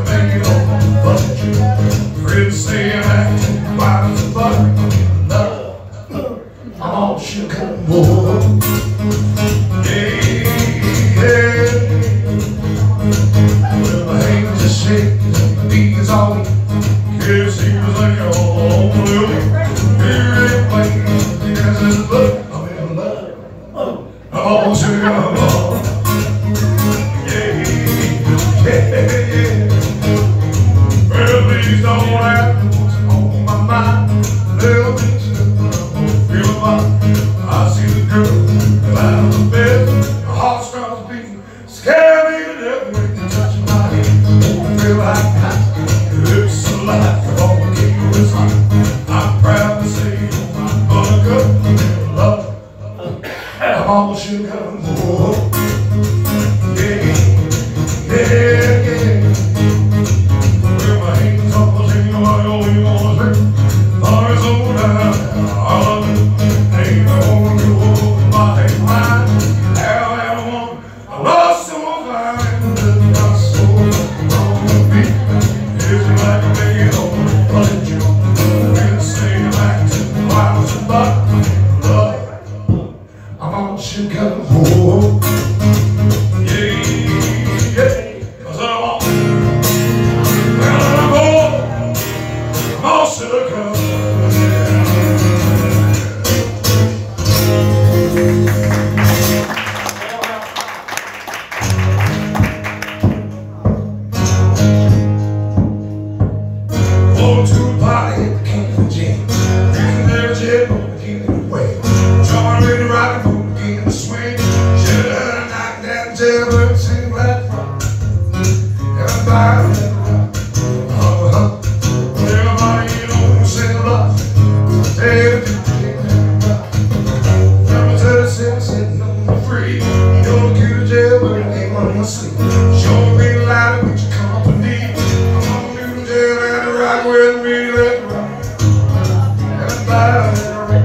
make it over the budget. Friends say I'm acting quiet as a buck. Love, I'm all shook and more. Yeah, yeah. Well, my hands are shaking, my knees all weak. Guess he was like, oh, here it plays. Yes, it's love, I'm in love. I'm all shook and more. Please don't ask me what's on my mind. Little things that I'm feeling fine. I see the girl get out of the bed. My heart starts beating. Scare me to death when you touch my head. Don't feel like that. Your lips are alive. You're all the king of his heart. I'm proud to say you're my buttercup. I'm in love. I'm almost shook and more. Yeah, yeah, yeah. Should come home. Yeah, yeah, 'cause I'm all should come. Going to a party at the King of James. Drinking their jet, but getting away. Jumping ready to rock and swing, should have knocked that jailbird sing black front. Everybody, everybody, you know, sing a lot. Number 37 said number 3. You're the cute jailbird, ain't on your sleep. Sure be loud with your company. I'm on the new jail and to rock with me, let me rock. Everybody.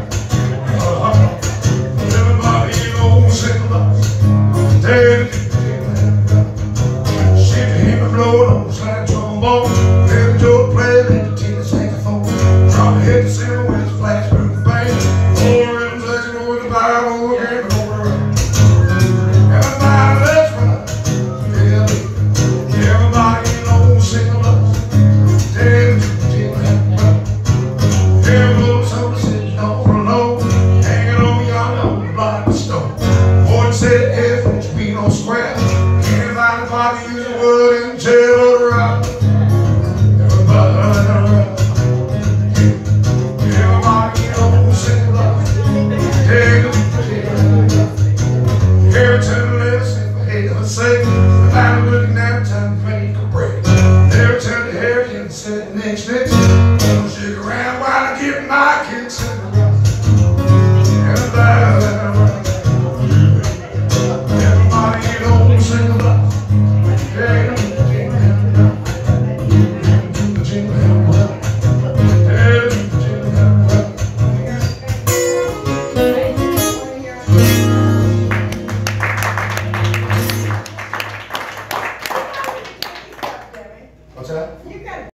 Hit the center with his flash proof bang. Four rhythms that you know with the Bible again. Everybody, let's run. Yeah, everybody, you know, sing a love. Every soda sitting on the low, hanging on y'all on the block of stone. Boy said F, don't you be no square. Can't find a party use a word in jail or around. Everybody. I'm looking at time to make a break. Never turn the hair and sit next. Don't shake around while I get my kicks in the ground. Everybody, you know, sing a lot. What's that?